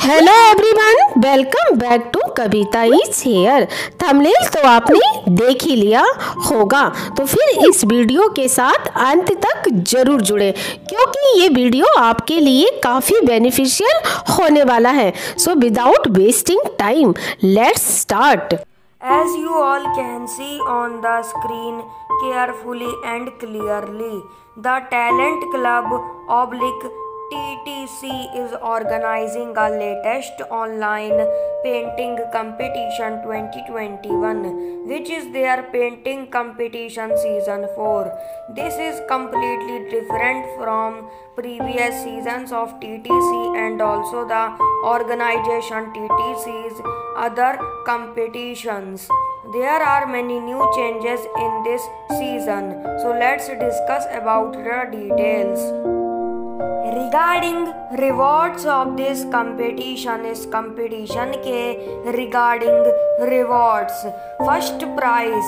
Hello everyone, welcome back to Kavita is here. Thumbnail तो आपने देख ही लिया होगा, तो फिर इस वीडियो के साथ अंत तक जरूर जुड़े क्योंकि ये वीडियो आपके लिए काफ़ी बेनिफिशियल होने वाला है। So without wasting time, let's start. As you all can see on the screen carefully and clearly, the Talent Club / TTC is organizing a latest online painting competition 2021, which is their painting competition season 4. This is completely different from previous seasons of TTC and also the organization TTC's other competitions. There are many new changes in this season, so let's discuss about the details. Regarding rewards of this competition, इस competition के regarding rewards, first prize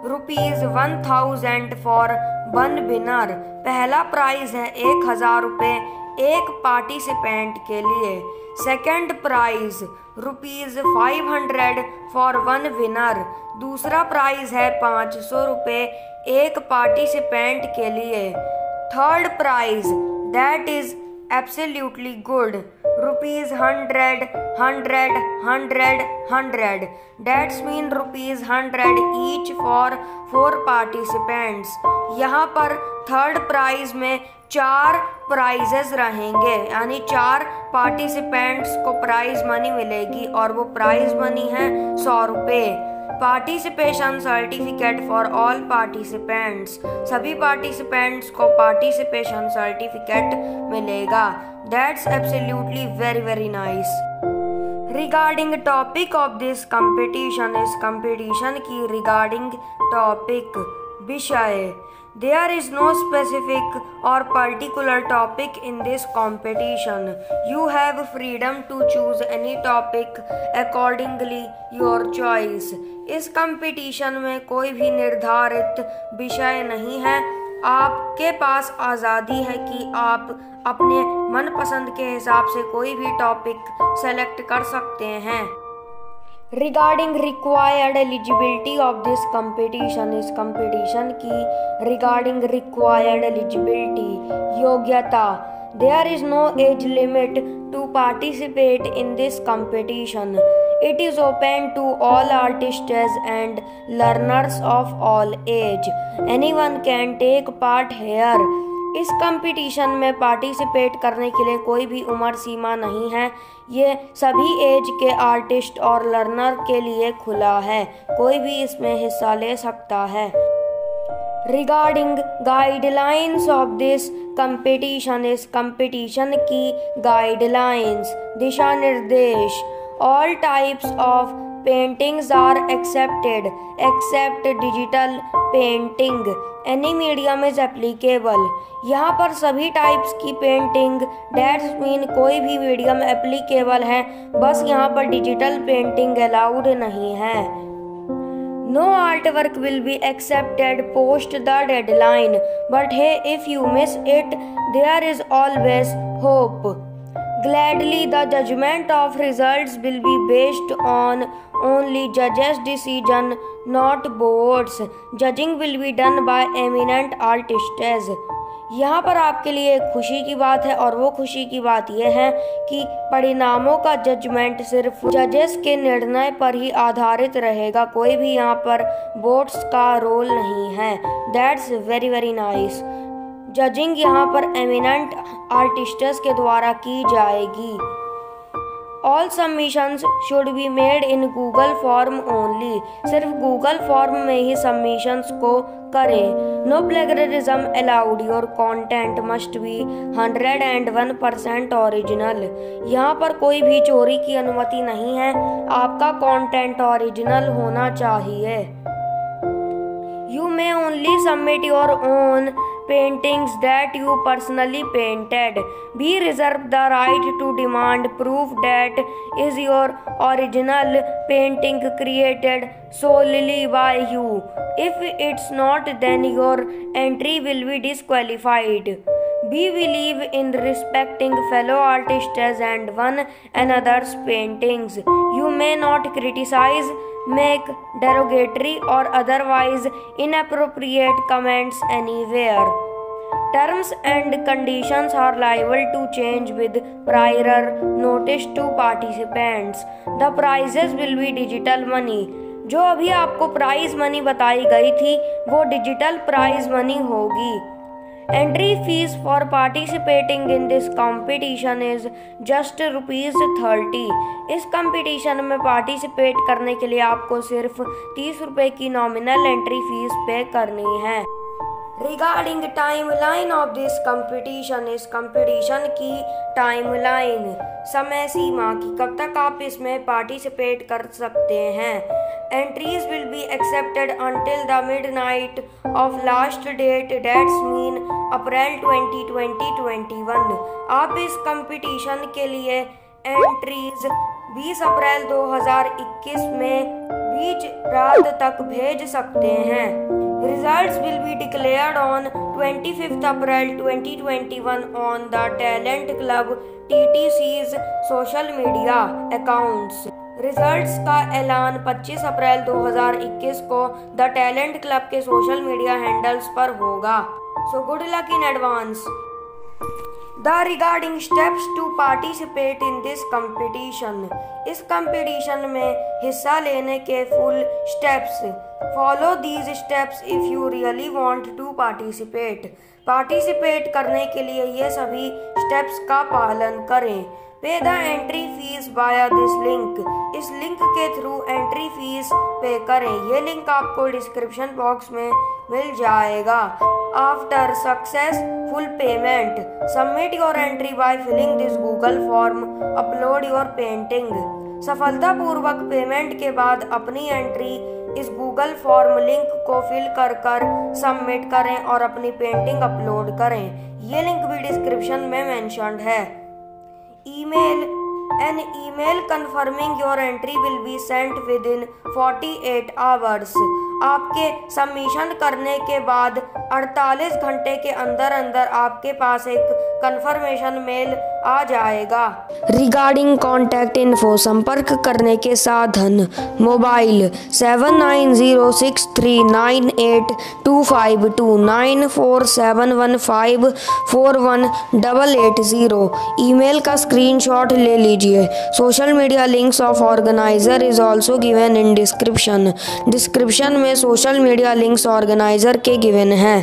₹1000 for one winner। पहला prize है 1000 रुपये एक participant के लिए। Second prize ₹500 for one winner. दूसरा prize है 500 रुपये एक पार्टिसिपेंट के लिए। Third prize that is absolutely good, ₹100, 100, 100, 100, that's mean ₹100 each for 4 participants. यहाँ पर थर्ड प्राइज में 4 प्राइजेस रहेंगे, यानी 4 पार्टिसिपेंट्स को प्राइज मनी मिलेगी और वो प्राइज मनी है 100 रुपये। Participation certificate for all participants, सभी पार्टिसिपेंट्स को पार्टिसिपेशन सर्टिफिकेट मिलेगा। That's absolutely very very nice. Regarding topic of this competition, इस कंपटीशन की रिगार्डिंग टॉपिक विषय, there is no specific or particular topic in this competition. You have freedom to choose any topic accordingly your choice. इस competition में कोई भी निर्धारित विषय नहीं है, आपके पास आज़ादी है कि आप अपने मनपसंद के हिसाब से कोई भी टॉपिक सेलेक्ट कर सकते हैं। Regarding required eligibility of this competition, इस competition की regarding required eligibility, योग्यता, there is no age limit to participate in this competition. It is open to all artists and learners of all age. Anyone can take part here. इस competition में participate करने के लिए कोई भी उम्र सीमा नहीं है, ये सभी एज के आर्टिस्ट और लर्नर के लिए खुला है, कोई भी इसमें हिस्सा ले सकता है। Regarding guidelines of this competition, इस कंपटीशन की गाइडलाइंस, दिशा निर्देश, all types of paintings are accepted except digital painting, any medium is applicable. यहाँ पर सभी टाइप्स की पेंटिंग, दैट्स मीन कोई भी मीडियम एप्लीकेबल है, बस यहाँ पर डिजिटल पेंटिंग अलाउड नहीं है। No artwork will be accepted post the deadline, but hey, if you miss it, there is always hope. Gladly, the judgment of results will be based on only judges' decision, not votes. Judging will be done by eminent artists. यहाँ पर आपके लिए एक खुशी की बात है और वो खुशी की बात यह है कि परिणामों का जजमेंट सिर्फ जजेस के निर्णय पर ही आधारित रहेगा, कोई भी यहाँ पर वोट्स का रोल नहीं है। That's very very nice. Judging यहाँ पर एमिनेंट आर्टिस्ट्स के द्वारा की जाएगी। All submissions should be made in Google form only, सिर्फ गूगल फॉर्म में ही सबमिशंस को करें। No plagiarism allowed, your content must be 101% original, यहाँ पर कोई भी चोरी की अनुमति नहीं है, आपका कंटेंट ओरिजिनल होना चाहिए। You may only submit your own paintings that you personally painted. Be reserved the right to demand proof that is your original painting created solely by you. If it's not, then your entry will be disqualified. We believe in respecting fellow artists and one another's paintings. You may not criticize, make derogatory or otherwise inappropriate comments anywhere. Terms and conditions are liable to change with prior notice to participants. The prizes will be digital money. जो अभी आपको prize money बताई गई थी वो digital prize money होगी। Entry fees for participating in this competition is just ₹30। इस competition में पार्टिसिपेट करने के लिए आपको सिर्फ 30 रुपये की नॉमिनल एंट्री फीस पे करनी है। Regarding timeline of this competition, इस कंपटीशन की टाइमलाइन समय सीमा की कब तक आप इसमें पार्टिसिपेट कर सकते हैं। Entries will be accepted until the midnight of last date, that's mean April 2021। आप इस कंपटीशन के लिए एंट्रीज 20 अप्रैल 2021 में बीच रात तक भेज सकते हैं। Results will be declared on 25th April 2021 on the Talent Club TTC's social media accounts। Results का ऐलान 25 अप्रैल 2021 को द टैलेंट क्लब के सोशल मीडिया हैंडल्स पर होगा। So good luck in advance. The regarding steps to participate in this competition, इस competition में हिस्सा लेने के full steps. Follow these steps if you really want to participate करने के लिए ये सभी स्टेप्स का पालन करें। Pay the entry fees via this link, इस लिंक के थ्रू एंट्री फीस पे करें। ये लिंक आपको डिस्क्रिप्शन बॉक्स में मिल जाएगा। After successful payment submit your entry by filling this Google form, upload your painting. सफलतापूर्वक पेमेंट के बाद अपनी एंट्री इस गूगल फॉर्म लिंक को फिल कर सबमिट करें और अपनी पेंटिंग अपलोड करें। ये लिंक भी डिस्क्रिप्शन में मेंशन्ड है। An email confirming your entry will be sent within 48 hours। आपके सबमिशन करने के बाद 48 घंटे के अंदर आपके पास एक कंफर्मेशन मेल आ जाएगा। रिगार्डिंग कॉन्टैक्ट इन्फो, संपर्क करने के साधन मोबाइल 7906398252 9471541880। ईमेल का स्क्रीनशॉट ले लीजिए। Social media links of organiser is also given in description में सोशल मीडिया लिंक्स ऑर्गेनाइजर के गिवन हैं।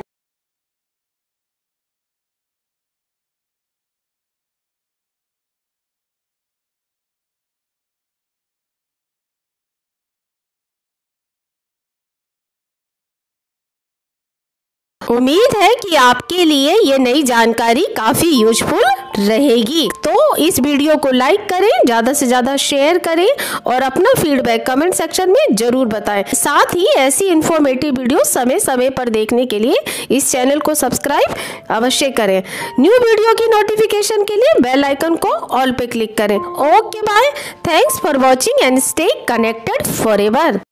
उम्मीद है कि आपके लिए ये नई जानकारी काफ़ी यूजफुल रहेगी। तो इस वीडियो को लाइक करें, ज़्यादा से ज़्यादा शेयर करें और अपना फीडबैक कमेंट सेक्शन में ज़रूर बताएं। साथ ही ऐसी इन्फॉर्मेटिव वीडियो समय समय पर देखने के लिए इस चैनल को सब्सक्राइब अवश्य करें। न्यू वीडियो की नोटिफिकेशन के लिए बेल आइकन को ऑल पे क्लिक करें। Okay bye, thanks for watching and stay connected forever.